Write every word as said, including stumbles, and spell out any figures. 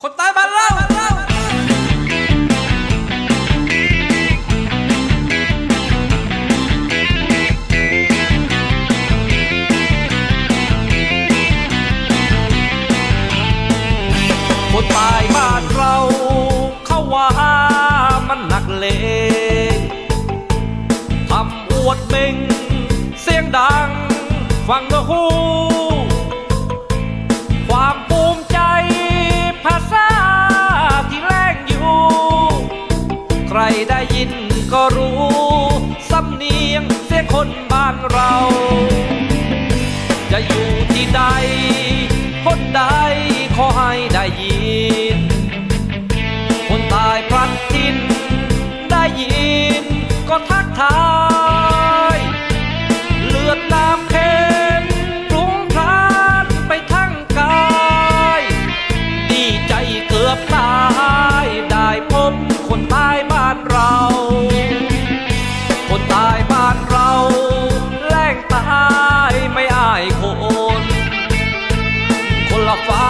คนตายบ้านเราคนตายบ้านเราเขาว่ามันหนักเลงทำอวดเบ่งเสียงดังฟังก็หูความภูมิใจภาษาที่แรงอยู่ใครได้ยินก็รู้สำเนียงเสียงคนบ้านเราจะอยู่ที่ใดคนใดขอให้ได้ยินคนตายพลัดถิ่นได้ยินก็ทักทายเลือดน้ำเค็มปรุงพล่านไปทั้งกายดีใจเกือบตายได้พบคนตายบ้านเราคนตายบ้านเราแรงตายไม่อายคนคนละฟ้า